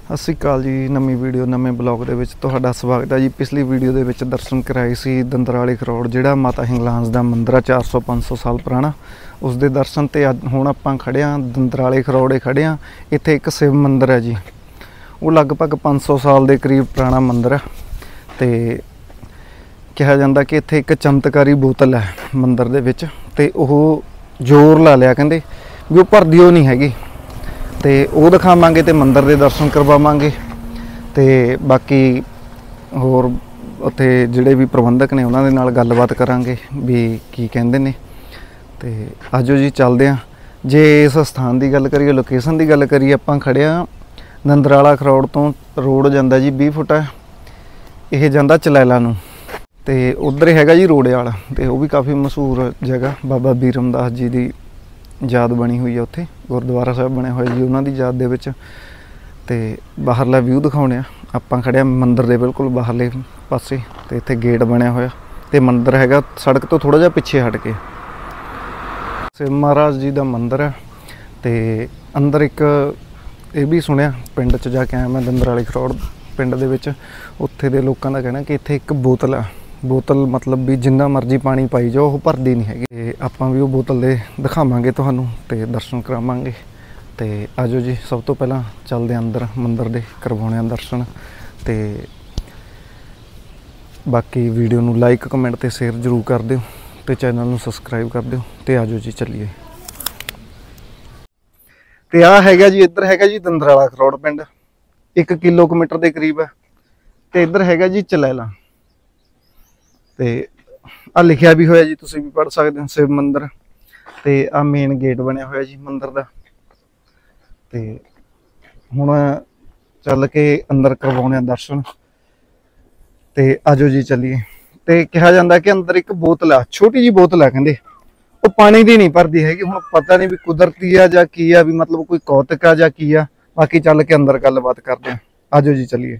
ਸਤਿ ਸ਼੍ਰੀ ਅਕਾਲ जी। नवीं video नਵੇਂ blog ਦੇ ਵਿੱਚ ਤੁਹਾਡਾ ਸਵਾਗਤ ਹੈ जी। पिछली वीडियो ਦੇ ਵਿੱਚ ਦਰਸ਼ਨ ਕਰਾਏ ਸੀ ਦੰਦਰਾਲੇ ਖਰੋੜ, ਜਿਹੜਾ ਮਾਤਾ ਹਿੰਗਲਾਂਜ ਦਾ ਮੰਦਿਰ ਆ 400-500 ਸਾਲ ਪੁਰਾਣਾ। ਉਸ ਦੇ ਦਰਸ਼ਨ ਤੇ ਹੁਣ ਆਪਾਂ ਖੜੇ ਆ ਦੰਦਰਾਲੇ ਖਰੋੜੇ ਖੜੇ ਆ। ਇੱਥੇ ਇੱਕ शिव ਮੰਦਿਰ ਹੈ जी, ਉਹ ਲਗਭਗ 500 ਸਾਲ ਦੇ ਕਰੀਬ ਪੁਰਾਣਾ ਮੰਦਿਰ ਹੈ ਤੇ ਕਿਹਾ ਜਾਂਦਾ ਕਿ ਇੱਥੇ ਇੱਕ ਚਮਤਕਾਰੀ ਬੋਤਲ ਹੈ ਮੰਦਿਰ ਦੇ ਵਿੱਚ ਤੇ ਉਹ ਜ਼ੋਰ ਲਾ ਲਿਆ ਕਹਿੰਦੇ ਵੀ ਉਹ ਭਰਦੀ ਉਹ ਨਹੀਂ ਹੈਗੀ ਤੇ ਉਹ ਦਿਖਾਵਾਂਗੇ ਤੇ ਮੰਦਿਰ ਦੇ ਦਰਸ਼ਨ ਕਰਵਾਵਾਂਗੇ ਤੇ ਬਾਕੀ ਹੋਰ ਉੱਥੇ ਜਿਹੜੇ ਵੀ ਪ੍ਰਬੰਧਕ ਨੇ ਉਹਨਾਂ ਦੇ ਨਾਲ ਗੱਲਬਾਤ ਕਰਾਂਗੇ ਵੀ ਕੀ ਕਹਿੰਦੇ ਨੇ। ਤੇ ਆਜੋ ਜੀ ਚੱਲਦੇ ਹਾਂ। ਜੇ ਇਸ ਸਥਾਨ ਦੀ ਗੱਲ ਕਰੀਏ, ਲੋਕੇਸ਼ਨ ਦੀ ਗੱਲ ਕਰੀਏ, ਆਪਾਂ ਖੜੇ ਹਾਂ ਦੰਦਰਾਲਾ ਖਰੋੜ ਤੋਂ। ਰੋਡ ਜਾਂਦਾ ਜੀ 20 ਫੁੱਟ ਹੈ, ਇਹ ਜਾਂਦਾ ਚਲੈਲਾ ਨੂੰ ਤੇ ਉਧਰ ਹੈਗਾ ਜੀ ਰੋੜੇਵਾਲ ਤੇ ਉਹ ਵੀ ਕਾਫੀ ਮਸ਼ਹੂਰ ਜਗ੍ਹਾ, ਬਾਬਾ ਬੀਰ ਰਾਮਦਾਸ ਜੀ ਦੀ ਯਾਦ ਬਣੀ ਹੋਈ ਹੈ। ਉੱਥੇ ਗੁਰਦੁਆਰਾ ਸਾਹਿਬ ਬਣਿਆ ਹੋਇਆ ਜੀ ਉਹਨਾਂ ਦੀ ਯਾਦ ਦੇ ਵਿੱਚ। ਤੇ ਬਾਹਰਲਾ ਵਿਊ ਦਿਖਾਉਣੇ ਆ। ਆਪਾਂ ਖੜਿਆ ਮੰਦਿਰ ਦੇ ਬਿਲਕੁਲ ਬਾਹਰਲੇ ਪਾਸੇ ਤੇ ਇੱਥੇ ਗੇਟ ਬਣਿਆ ਹੋਇਆ ਤੇ ਮੰਦਿਰ ਹੈਗਾ ਸੜਕ ਤੋਂ ਥੋੜਾ ਜਿਹਾ ਪਿੱਛੇ ਹਟ ਕੇ। शिव ਮਹਾਰਾਜ ਜੀ ਦਾ ਮੰਦਿਰ ਹੈ ਤੇ ਅੰਦਰ ਇੱਕ ਇਹ ਵੀ ਸੁਣਿਆ, ਪਿੰਡ 'ਚ ਜਾ ਕੇ ਆਇਆ ਮੈਂ ਦੰਦਰਾਲੇ ਖਰੋੜ ਪਿੰਡ ਦੇ ਵਿੱਚ। ਉੱਥੇ ਦੇ ਲੋਕਾਂ ਦਾ ਕਹਿਣਾ ਕਿ ਇੱਥੇ ਇੱਕ ਬੋਤਲ ਆ, ਬੋਤਲ ਮਤਲਬ ਵੀ ਜਿੰਨਾ ਮਰਜ਼ੀ ਪਾਣੀ ਪਾਈ ਜਾਓ ਉਹ ਭਰਦੀ ਨਹੀਂ ਹੈਗੀ। ਤੇ ਆਪਾਂ ਵੀ ਉਹ ਬੋਤਲ ਦੇ ਦਿਖਾਵਾਂਗੇ ਤੁਹਾਨੂੰ ਤੇ ਦਰਸ਼ਨ ਕਰਾਵਾਂਗੇ। ਤੇ ਆਜੋ ਜੀ, ਸਭ ਤੋਂ ਪਹਿਲਾਂ ਚੱਲਦੇ ਅੰਦਰ ਮੰਦਿਰ ਦੇ, ਕਰਵਾਉਣੇ ਆ ਦਰਸ਼ਨ ਤੇ ਬਾਕੀ ਵੀਡੀਓ ਨੂੰ ਲਾਈਕ ਕਮੈਂਟ ਤੇ ਸ਼ੇਅਰ ਜ਼ਰੂਰ ਕਰ ਦਿਓ ਤੇ ਚੈਨਲ ਨੂੰ ਸਬਸਕ੍ਰਾਈਬ ਕਰ ਦਿਓ। ਤੇ ਆਜੋ ਜੀ ਚੱਲੀਏ। ਤੇ ਆ ਹੈਗਾ ਜੀ, ਇੱਧਰ ਹੈਗਾ ਜੀ ਦੰਦਰਾਲਾ ਖਰੋੜ ਪਿੰਡ, 1 ਕਿਲੋਮੀਟਰ ਦੇ ਕਰੀਬ ਹੈ ਤੇ ਇੱਧਰ ਹੈਗਾ ਜੀ ਚਲੈਲਾ ਤੇ ਆ ਲਿਖਿਆ ਵੀ ਹੋਇਆ ਜੀ, ਤੁਸੀਂ ਵੀ ਪੜ੍ਹ ਸਕਦੇ ਹੋ शिव ਮੰਦਿਰ। ਤੇ ਆ ਮੇਨ ਗੇਟ ਬਣਿਆ ਹੋਇਆ ਜੀ ਮੰਦਿਰ ਦਾ। ਤੇ ਹੁਣ ਚੱਲ ਕੇ ਅੰਦਰ ਕਰਵਾਉਣੇ ਆ ਦਰਸ਼ਨ ਤੇ ਆਜੋ ਜੀ ਚੱਲੀਏ। ਤੇ ਕਿਹਾ ਜਾਂਦਾ ਕਿ ਅੰਦਰ ਇੱਕ ਬੋਤਲ ਆ, ਛੋਟੀ ਜੀ ਬੋਤਲ ਆ, ਕਹਿੰਦੇ ਉਹ ਪਾਣੀ ਦੀ ਨਹੀਂ ਭਰਦੀ ਹੈਗੀ। ਹੁਣ ਪਤਾ ਨਹੀਂ ਵੀ ਕੁਦਰਤੀ ਆ ਜਾਂ ਕੀ ਆ, ਵੀ ਮਤਲਬ ਕੋਈ ਕੌਤਕ ਆ ਜਾਂ ਕੀ ਆ। ਬਾਕੀ ਚੱਲ ਕੇ ਅੰਦਰ ਗੱਲਬਾਤ ਕਰਦੇ ਆ। ਆਜੋ ਜੀ ਚੱਲੀਏ।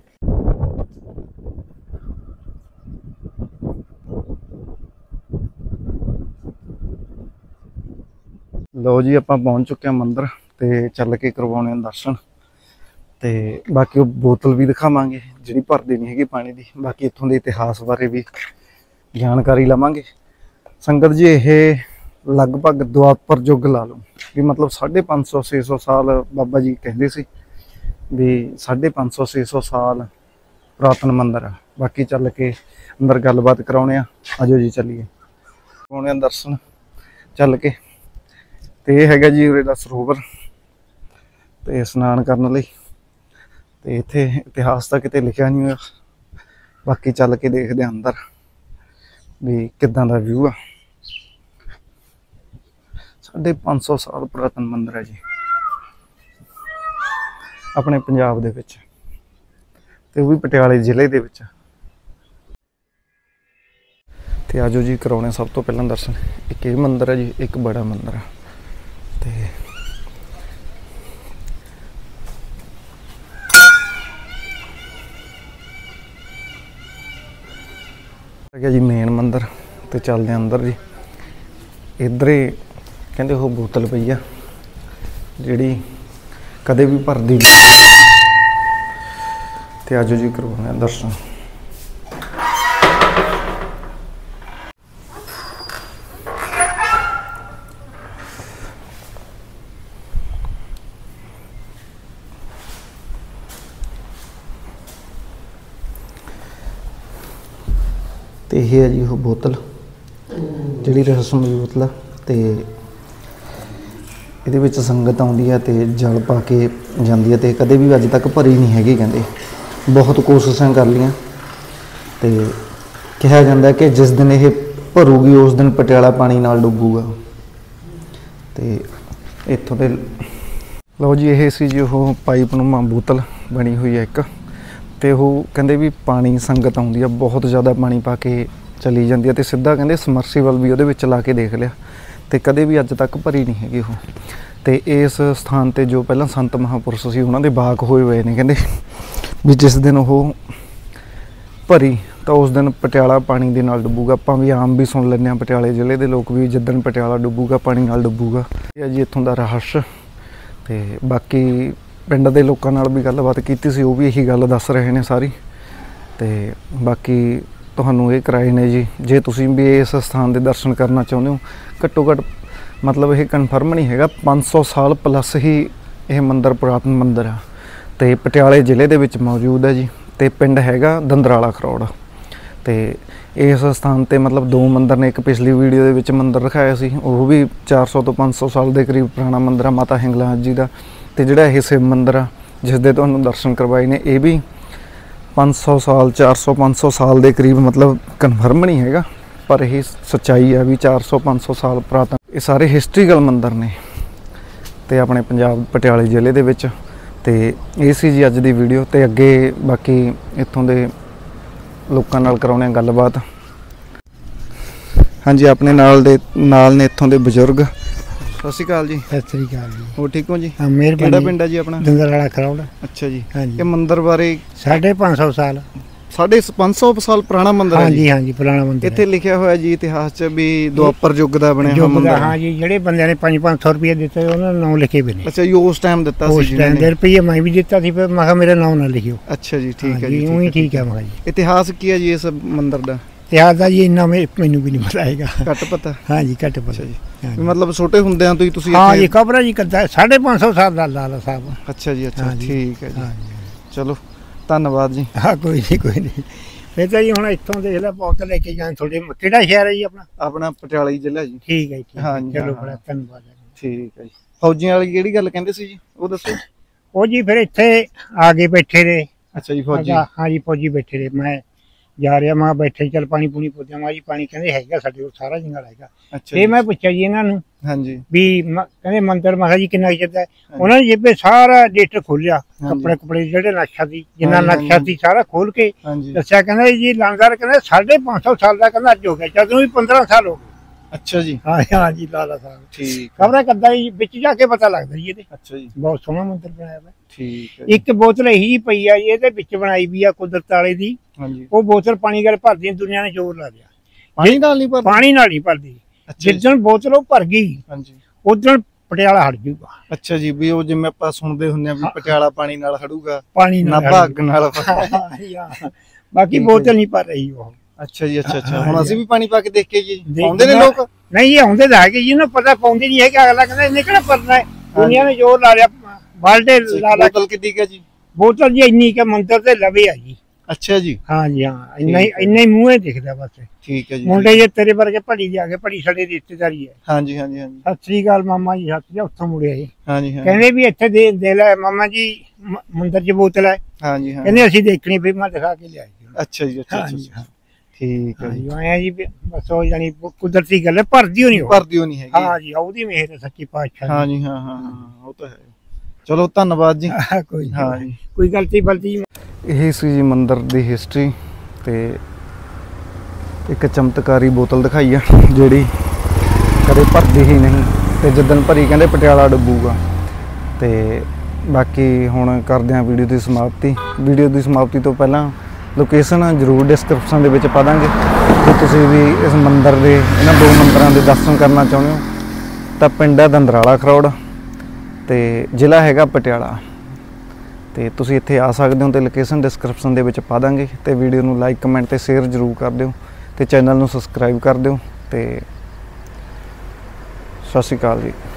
ਲਓ ਜੀ, ਆਪਾਂ ਪਹੁੰਚ ਚੁੱਕੇ ਹਾਂ ਮੰਦਿਰ ਤੇ ਚੱਲ ਕੇ ਕਰਵਾਉਣੇ ਆ ਦਰਸ਼ਨ ਤੇ ਬਾਕੀ ਉਹ ਬੋਤਲ ਵੀ ਦਿਖਾਵਾਂਗੇ ਜਿਹੜੀ ਭਰਦੀ ਨਹੀਂ ਹੈਗੀ ਪਾਣੀ ਦੀ। ਬਾਕੀ ਇੱਥੋਂ ਦੇ ਇਤਿਹਾਸ ਬਾਰੇ ਵੀ ਜਾਣਕਾਰੀ ਲਵਾਂਗੇ। ਸੰਗਤ ਜੀ, ਇਹ ਲਗਭਗ ਦੁਆਪਰ ਯੁੱਗ ਲਾ ਲਓ ਵੀ ਮਤਲਬ 550-600 ਸਾਲ ਬਾਬਾ ਜੀ ਕਹਿੰਦੇ ਸੀ ਵੀ 550-600 ਸਾਲ ਪੁਰਾਤਨ ਮੰਦਿਰ ਆ। ਬਾਕੀ ਚੱਲ ਕੇ ਅੰਦਰ ਗੱਲਬਾਤ ਕਰਾਉਣੇ ਆ। ਆਜੋ ਜੀ ਚੱਲੀਏ, ਕਰਾਉਣੇ ਆ ਦਰਸ਼ਨ ਚੱਲ ਕੇ। ਤੇ ਇਹ ਹੈਗਾ ਜੀ ਉਰੇ ਦਾ ਸਰੋਵਰ ਤੇ ਇਸ਼ਨਾਨ ਕਰਨ ਲਈ। ਤੇ ਇੱਥੇ ਇਤਿਹਾਸ ਤਾਂ ਕਿਤੇ ਲਿਖਿਆ ਨਹੀਂ ਹੋਇਆ। ਬਾਕੀ ਚੱਲ ਕੇ ਦੇਖਦੇ ਹਾਂ ਅੰਦਰ ਵੀ ਕਿੱਦਾਂ ਦਾ ਵਿਊ ਆ। 550 ਸਾਲ ਪੁਰਾਤਨ ਮੰਦਿਰ ਹੈ ਜੀ ਆਪਣੇ ਪੰਜਾਬ ਦੇ ਵਿੱਚ ਤੇ ਉਹ ਵੀ ਪਟਿਆਲੇ ਜ਼ਿਲ੍ਹੇ ਦੇ ਵਿੱਚ। ਤੇ ਆਜੋ ਜੀ ਕਰਾਉਣੇ ਸਭ ਤੋਂ ਪਹਿਲਾਂ ਦਰਸ਼ਨ। ਇੱਕ ਇਹ ਮੰਦਿਰ ਹੈ ਜੀ, ਇੱਕ ਬੜਾ ਮੰਦਿਰ ਹੈ ਤੇ ਹੈਗਾ ਜੀ ਮੇਨ ਮੰਦਿਰ। ਤੇ ਚੱਲਦੇ ਅੰਦਰ ਜੀ। ਇੱਧਰ ਹੀ ਕਹਿੰਦੇ ਉਹ ਬੋਤਲ ਪਈ ਆ ਜਿਹੜੀ ਕਦੇ ਵੀ ਭਰਦੀ ਨਹੀਂ। ਤੇ ਆਜੋ ਜੀ ਕਰਵਾਉਣੇ ਆ ਦਰਸ਼ਨ। ਤੇ ਇਹ ਹੈ ਜੀ ਉਹ ਬੋਤਲ ਜਿਹੜੀ ਰਹੱਸਮਈ ਬੋਤਲ ਆ ਤੇ ਇਹਦੇ ਵਿੱਚ ਸੰਗਤ ਆਉਂਦੀ ਹੈ ਤੇ ਜਲ ਪਾ ਕੇ ਜਾਂਦੀ ਹੈ ਤੇ ਕਦੇ ਵੀ ਅੱਜ ਤੱਕ ਭਰੀ ਨਹੀਂ ਹੈਗੀ। ਕਹਿੰਦੇ ਬਹੁਤ ਕੋਸ਼ਿਸ਼ਾਂ ਕਰ ਲਈਆਂ ਤੇ ਕਿਹਾ ਜਾਂਦਾ ਕਿ ਜਿਸ ਦਿਨ ਇਹ ਭਰੂਗੀ ਉਸ ਦਿਨ ਪਟਿਆਲਾ ਪਾਣੀ ਨਾਲ ਡੁੱਬੂਗਾ। ਤੇ ਇੱਥੋਂ ਦੇ ਲਓ ਜੀ, ਇਹ ਸੀ ਜੀ ਉਹ ਪਾਈਪ ਨੂੰ ਬੋਤਲ ਬਣੀ ਹੋਈ ਹੈ ਇੱਕ। ਤੇ ਉਹ ਕਹਿੰਦੇ ਵੀ ਪਾਣੀ ਸੰਗਤ ਆਉਂਦੀ ਆ, ਬਹੁਤ ਜ਼ਿਆਦਾ ਪਾਣੀ ਪਾ ਕੇ ਚਲੀ ਜਾਂਦੀ ਹੈ ਤੇ ਸਿੱਧਾ ਕਹਿੰਦੇ ਸਮਰਸੀਬਲ ਵੀ ਉਹਦੇ ਵਿੱਚ ਲਾ ਕੇ ਦੇਖ ਲਿਆ ਤੇ ਕਦੇ ਵੀ ਅੱਜ ਤੱਕ ਭਰੀ ਨਹੀਂ ਹੈਗੀ ਉਹ। ਤੇ ਇਸ ਸਥਾਨ ਤੇ ਜੋ ਪਹਿਲਾਂ ਸੰਤ ਮਹਾਂਪੁਰਸ਼ ਸੀ ਉਹਨਾਂ ਦੇ ਬਾਗ ਹੋਏ ਹੋਏ ਨੇ। ਕਹਿੰਦੇ ਵੀ ਜਿਸ ਦਿਨ ਉਹ ਭਰੀ ਤਾਂ ਉਸ ਦਿਨ ਪਟਿਆਲਾ ਪਾਣੀ ਦੇ ਨਾਲ ਡੁੱਬੂਗਾ। ਆਪਾਂ ਵੀ ਆਮ ਵੀ ਸੁਣ ਲੈਂਦੇ ਹਾਂ ਪਟਿਆਲੇ ਜ਼ਿਲ੍ਹੇ ਦੇ ਲੋਕ ਵੀ, ਜਿੱਦਣ ਪਟਿਆਲਾ ਡੁੱਬੂਗਾ ਪਾਣੀ ਨਾਲ ਡੁੱਬੂਗਾ। ਇਹ ਜੀ ਇੱਥੋਂ ਦਾ ਰਹੱਸ। ਤੇ ਬਾਕੀ ਪਿੰਡ ਦੇ ਲੋਕਾਂ ਨਾਲ ਵੀ ਗੱਲਬਾਤ ਕੀਤੀ ਸੀ, ਉਹ ਵੀ ਇਹੀ ਗੱਲ ਦੱਸ ਰਹੇ ਨੇ ਸਾਰੀ। ਤੇ ਬਾਕੀ ਤੁਹਾਨੂੰ ਇਹ ਕਰਾਏ ਨੇ ਜੀ, ਜੇ ਤੁਸੀਂ ਵੀ ਇਸ ਸਥਾਨ ਦੇ ਦਰਸ਼ਨ ਕਰਨਾ ਚਾਹੁੰਦੇ ਹੋ, ਘੱਟੋ ਘੱਟ ਮਤਲਬ ਇਹ ਕਨਫਰਮ ਨਹੀਂ ਹੈਗਾ, 500 ਸਾਲ ਪਲੱਸ ਹੀ ਇਹ ਮੰਦਿਰ ਪੁਰਾਤਨ ਮੰਦਿਰ ਆ ਤੇ ਪਟਿਆਲੇ ਜ਼ਿਲ੍ਹੇ ਦੇ ਵਿੱਚ ਮੌਜੂਦ ਹੈ ਜੀ। ਤੇ ਪਿੰਡ ਹੈਗਾ ਦੰਦਰਾਲਾ ਖਰੋੜ। ਤੇ ਇਸ ਸਥਾਨ ਤੇ ਮਤਲਬ 2 ਮੰਦਿਰ ਨੇ। ਇੱਕ ਪਿਛਲੀ ਵੀਡੀਓ ਦੇ ਵਿੱਚ ਮੰਦਿਰ ਦਿਖਾਇਆ ਸੀ, ਉਹ ਵੀ 400 ਤੋਂ 500 ਸਾਲ ਦੇ ਕਰੀਬ ਪੁਰਾਣਾ ਮੰਦਿਰ ਆ ਮਾਤਾ ਹਿੰਗਲਾਜ ਜੀ ਦਾ। ਤੇ ਜਿਹੜਾ ਇਹ ਸ਼ਿਵ ਮੰਦਿਰ ਆ ਜਿਸ ਦੇ ਤੁਹਾਨੂੰ ਦਰਸ਼ਨ ਕਰਵਾਏ ਨੇ, ਇਹ ਵੀ 500 ਸਾਲ 400-500 ਸਾਲ ਦੇ ਕਰੀਬ ਮਤਲਬ ਕਨਫਰਮ ਨਹੀਂ ਹੈਗਾ, ਪਰ ਇਹ ਸੱਚਾਈ ਆ ਵੀ 400-500 ਸਾਲ ਪੁਰਾਤਨ ਇਹ ਸਾਰੇ ਹਿਸਟਰੀਕਲ ਮੰਦਿਰ ਨੇ ਤੇ ਆਪਣੇ ਪੰਜਾਬ ਪਟਿਆਲੇ ਜ਼ਿਲ੍ਹੇ ਦੇ ਵਿੱਚ। ਤੇ ਇਹ ਸੀ ਜੀ ਅੱਜ ਦੀ ਵੀਡੀਓ। ਤੇ ਅੱਗੇ ਬਾਕੀ ਇੱਥੋਂ ਦੇ ਲੋਕਾਂ ਨਾਲ ਕਰਾਉਣੇ ਆ ਗੱਲਬਾਤ। ਹਾਂਜੀ, ਆਪਣੇ ਨਾਲ ਨੇ ਇੱਥੋਂ ਦੇ ਬਜ਼ੁਰਗ। ਸਤਿ ਸ਼੍ਰੀ ਅਕਾਲ ਜੀ। ਸਤਿ ਸ੍ਰੀ ਅਕਾਲ ਜੀ। ਹੋਰ ਠੀਕ ਹੋ ਜੀ? ਹਾਂ, ਮਿਹਰਬਾਨੀ। ਕਿਹੜਾ ਪਿੰਡ ਹੈ ਜੀ ਆਪਣਾ? ਦੰਦਰਾਲਾ ਖਰੋੜ। ਅੱਛਾ ਜੀ। ਹਾਂਜੀ। ਇਹ ਮੰਦਿਰ ਬਾਰੇ 550 ਸਾਲ 550 ਸਾਲ ਪੁਰਾਣਾ ਮੰਦਿਰ ਹੈ ਜੀ? ਹਾਂਜੀ, ਪੁਰਾਣਾ ਮੰਦਿਰ। ਇੱਥੇ ਲਿਖਿਆ ਹੋਇਆ ਜੀ ਇਤਿਹਾਸ 'ਚ ਵੀ ਦੁਆਪਰ ਯੁੱਗ ਦਾ ਬਣਿਆ ਹੋਇਆ ਮੰਦਿਰ। ਹਾਂ ਜੀ, ਜਿਹੜੇ ਬੰਦਿਆਂ ਨੇ 500 ਰੁਪਏ ਦਿੱਤੇ ਉਹਨਾਂ ਨੂੰ ਨਾਮ ਲਿਖੇ ਵੀ ਨੇ। ਅੱਛਾ ਜੀ, ਉਸ ਟਾਈਮ ਦਿੱਤਾ ਸੀ ਜੀ? ਉਸ ਟਾਈਮ ਦੇ ਰੁਪਏ ਮੈਂ ਵੀ ਦਿੱਤਾ ਸੀ, ਪਰ ਮੈਂ ਕਿਹਾ ਮੇਰਾ ਨਾਮ ਨਾ ਲਿਖਿਓ। ਅੱਛਾ ਜੀ, ਠੀਕ ਹੈ ਜੀ। ਉਹੀ ਠੀਕ ਹੈ। ਮੈਂ ਜੀ ਇਤਿਹਾਸ ਕੀ ਹੈ ਜੀ ਇਸ ਮੰਦਿਰ ਦਾ? ਇਤਿਹਾਸ ਦਾ ਜੀ ਇੰਨਾ ਮੈਨੂੰ ਵੀ ਨਹੀਂ ਪਤਾ ਹੈਗਾ। ਘੱਟ ਪਤਾ? ਹਾਂ ਜੀ, ਘੱਟ ਪਤਾ ਜੀ। ਮਤਲਬ ਛੋਟੇ ਹੁੰਦਿਆਂ ਤੋਂ ਹੀ ਤੁਸੀਂ? ਹਾਂ ਜੀ, ਖਬਰ ਜੀ ਕਰਦਾ 550 ਸਾਲ ਦਾ ਲਾਲਾ ਸਾਹਿਬ। ਅੱਛਾ ਜੀ, ਅੱਛਾ, ਠੀਕ ਹੈ ਜੀ। ਚਲੋ ਧੰਨਵਾਦ ਜੀ। ਹਾਂ, ਕੋਈ ਨਹੀਂ। ਫਿਰ ਤਾਂ ਜੀ ਹੁਣ ਇੱਥੋਂ ਦੇਖ ਲੈ ਬਹੁਤ ਲੈ ਕੇ ਜਾਣ ਤੁਹਾਡੇ। ਕਿਹੜਾ ਸ਼ਹਿਰ ਹੈ ਜੀ ਆਪਣਾ? ਆਪਣਾ ਪਟਿਆਲਾ ਜ਼ਿਲ੍ਹਾ ਜੀ। ਠੀਕ ਹੈ। ਹਾਂ ਜੀ, ਚਲੋ ਬੜਾ ਧੰਨਵਾਦ। ਠੀਕ ਹੈ ਜੀ। ਫੌਜੀਆਂ ਵਾਲੀ ਕਿਹੜੀ ਗੱਲ ਕਹਿੰਦੇ ਸੀ ਜੀ, ਉਹ ਦੱਸੋ। ਉਹ ਜੀ ਫਿਰ ਇੱਥੇ ਆ ਕੇ ਬੈਠੇ ਰਹੇ। ਅੱਛਾ ਜੀ, ਫੌਜੀ। ਹਾਂ ਜੀ, ਫੌਜੀ ਬੈਠੇ ਰਹੇ। ਮੈਂ ਜਾ ਰਿਹਾ, ਮੈਂ ਬੈਠੇ ਚੱਲ ਪਾਣੀ ਪੂਣੀ ਪੁੱਛਿਆ। ਮੈਂ ਜੀ ਪਾਣੀ ਕਹਿੰਦੇ ਹੈਗਾ ਸਾਡੇ ਕੋਲ, ਸਾਰਾ ਜੰਗਲ ਹੈਗਾ। ਤੇ ਮੈਂ ਪੁੱਛਿਆ ਜੀ ਇਹਨਾਂ ਨੂੰ ਹਾਂਜੀ ਵੀ ਕਹਿੰਦੇ ਮੰਦਿਰ। ਮੈਂ ਕਿਹਾ ਜੀ ਕਿੰਨਾ ਚਿਰ? ਉਹਨਾਂ ਨੇ ਜਿਵੇਂ ਸਾਰਾ ਡਿਸਟ ਖੋਲਿਆ, ਕੱਪੜੇ ਜਿਹੜੇ ਨਕਸ਼ਾ ਸੀ, ਜਿੰਨਾ ਨਕਸ਼ਾ ਸੀ ਸਾਰਾ ਖੋਲ ਕੇ ਦੱਸਿਆ। ਕਹਿੰਦਾ ਜੀ ਲਾਂਗਰ ਕਹਿੰਦੇ 550 ਸਾਲ ਦਾ ਕਹਿੰਦਾ ਅੱਜ ਹੋ ਗਿਆ, ਜਦੋਂ ਵੀ 15 ਸਾਲ ਹੋ ਗਏ। ਅੱਛਾ ਜੀ। ਹਾਂ ਜੀ, ਲਾਲਾ ਸਾਹਿਬ। ਠੀਕ। ਖਬਰਾਂ ਕਰਦਾ ਜੀ, ਵਿੱਚ ਜਾ ਕੇ ਪਤਾ ਲੱਗਦਾ ਜੀ ਇਹਦੇ। ਅੱਛਾ ਜੀ, ਬਹੁਤ ਸੋਹਣਾ ਮੰਦਿਰ ਬਣਾਇਆ ਹੋਇਆ। ਠੀਕ ਹੈ। ਇੱਕ ਬੋਤਲ ਇਹੀ ਪਈ ਆ ਜੀ, ਇਹਦੇ ਵਿੱਚ ਬਣਾਈ ਵੀ ਆ ਕੁਦਰਤ ਵਾਲੇ ਦੀ। ਹਾਂਜੀ। ਉਹ ਬੋਤਲ ਪਾਣੀ ਨਾਲ ਭਰਦੀ, ਦੁਨੀਆ ਨੇ ਜ਼ੋਰ ਲਾ ਲਿਆ। ਪਾਣੀ ਨਾਲ ਨਹੀਂ ਭਰਦੀ? ਪਾਣੀ ਨਾਲ ਨਹੀਂ ਭਰਦੀ। ਜਿੱਦਣ ਬੋਤਲ ਉਹ ਭਰ ਗਈ, ਹਾਂਜੀ, ਉਦਣ ਪਟਿਆਲਾ ਹਟ ਜੂਗਾ। ਅੱਛਾ ਜੀ, ਵੀ ਉਹ ਜਿਵੇਂ ਆਪਾਂ ਸੁਣਦੇ ਹੁੰਦੇ ਆ ਵੀ ਪਟਿਆਲਾ ਪਾਣੀ ਨਾਲ ਹੜੂਗਾ, ਪਾਣੀ ਨਾਲ ਅੱਗ ਨਾਲ। ਬਾਕੀ ਬੋਤਲ ਨਹੀਂ ਭਰ ਰਹੀ ਉਹ। ਅੱਛਾ ਜੀ, ਅੱਛਾ। ਹੁਣ ਅਸੀਂ ਵੀ ਪਾਣੀ ਪਾ ਕੇ ਦੇਖ ਕੇ ਜੀ ਆਉਂਦੇ ਨੇ ਲੋਕ? ਨਹੀਂ, ਇਹ ਆਉਂਦੇ ਤਾਂ ਹੈਗੇ ਜੀ, ਇਹਨੂੰ ਪਤਾ ਪਾਉਂਦੇ ਨਹੀਂ ਹੈਗੇ। ਅਗਲਾ ਕਹਿੰਦਾ ਇਹਨੇ ਕਿਹੜਾ ਭਰਨਾ ਹੈ, ਦੁਨੀਆ ਨੇ ਜ਼ੋਰ ਲਾ ਲਿਆ। ਬਾਲਟੇ ਲਾ ਲਾ। ਬੋਤਲ ਕਿੰਨੀ ਹੈ ਜੀ? ਬੋਤਲ ਜੀ ਇੰਨੀ ਕਿ ਮੰਦਿਰ ਤੇ ਲਵੇ ਆ ਜੀ। ਅੱਛਾ ਜੀ। ਹਾਂ ਜੀ, ਹਾਂ, ਇੰਨਾ ਹੀ ਮੂੰਹ ਦਿਖਦਾ ਬਸ। ਠੀਕ ਹੈ ਜੀ। ਮੁੰਡੇ ਜੇ ਤੇਰੇ ਵਰਗੇ ਭੜੀ ਦੇ ਆ ਕੇ, ਭੜੀ ਸਾਡੇ ਰਿਸ਼ਤੇਦਾਰੀ ਹੈ। ਹਾਂਜੀ। ਸਤਿ ਸ੍ਰੀ ਅਕਾਲ ਮਾਮਾ ਜੀ। ਸਤਿ ਸ੍ਰੀ ਅਕਾਲ। ਉੱਥੋਂ ਮੁੜਿਆ ਜੀ। ਕਹਿੰਦੇ ਵੀ ਇੱਥੇ ਦੇ ਲੈ ਮਾਮਾ ਜੀ, ਮੰਦਿਰ 'ਚ ਬੋਤਲ ਹੈ। ਕਹਿੰਦੇ ਅਸੀਂ ਦੇਖਣੀ, ਫਿਰ ਮੈਂ ਦਿਖਾ ਕੇ ਲਿਆਈ। ਅੱਛਾ ਜੀ, ਅੱਛਾ। ਠੀਕ ਹੈ ਜੀ। ਆਇਆ ਜੀ, ਬਸ ਉਹ ਜਾਨੀ ਕੁਦਰਤੀ ਗੱਲ ਹੈ, ਭਰਦੀ ਹੋਣੀ ਹੈਗੀ। ਹਾਂ ਜੀ, ਉਹਦੀ ਮਿਹਰ ਸੱਚੀ ਪਾਤਸ਼ਾਹ। ਹਾਂ ਜੀ, ਹਾਂ, ਉਹ ਤਾਂ ਹੈ। ਚਲੋ ਧੰਨਵਾਦ ਜੀ। ਕੋਈ ਗਲਤੀ ਬਲਤੀ ਇਹ ਸੀ ਜੀ ਮੰਦਿਰ ਦੀ ਹਿਸਟਰੀ। ਤੇ ਇੱਕ ਚਮਤਕਾਰੀ ਬੋਤਲ ਦਿਖਾਈ ਆ ਜਿਹੜੀ ਕਦੇ ਭਰਦੀ ਹੀ ਨਹੀਂ, ਤੇ ਜਿੱਦਣ ਭਰੀ ਕਹਿੰਦੇ ਪਟਿਆਲਾ ਡੁੱਬੂਗਾ। ਤੇ ਬਾਕੀ ਹੁਣ ਕਰਦੇ ਹਾਂ ਵੀਡੀਓ ਦੀ ਸਮਾਪਤੀ। ਵੀਡੀਓ ਦੀ ਸਮਾਪਤੀ ਤੋਂ ਪਹਿਲਾਂ ਲੋਕੇਸ਼ਨ ਜ਼ਰੂਰ ਡਿਸਕ੍ਰਿਪਸ਼ਨ ਦੇ ਵਿੱਚ ਪਾ ਦਾਂਗੇ। ਜੇ ਤੁਸੀਂ ਵੀ ਇਸ ਮੰਦਿਰ ਦੇ, ਇਹਨਾਂ 2 ਮੰਦਿਰਾਂ ਦੇ ਦਰਸ਼ਨ ਕਰਨਾ ਚਾਹੁੰਦੇ ਹੋ ਤਾਂ ਪਿੰਡ ਹੈ ਦੰਦਰਾਲਾ ਖਰੋੜ ਤੇ ਜ਼ਿਲ੍ਹਾ ਹੈਗਾ ਪਟਿਆਲਾ। ਤੇ ਤੁਸੀਂ ਇੱਥੇ ਆ ਸਕਦੇ ਹੋ ਤੇ ਲੋਕੇਸ਼ਨ ਡਿਸਕ੍ਰਿਪਸ਼ਨ ਦੇ ਵਿੱਚ ਪਾ ਦਾਂਗੇ। ਤੇ ਵੀਡੀਓ ਨੂੰ ਲਾਈਕ, ਕਮੈਂਟ ਤੇ ਸ਼ੇਅਰ ਜ਼ਰੂਰ ਕਰ ਦਿਓ ਤੇ ਚੈਨਲ ਨੂੰ ਸਬਸਕ੍ਰਾਈਬ ਕਰ ਦਿਓ। ਤੇ ਸਤਿ ਸ਼੍ਰੀ ਅਕਾਲ ਜੀ।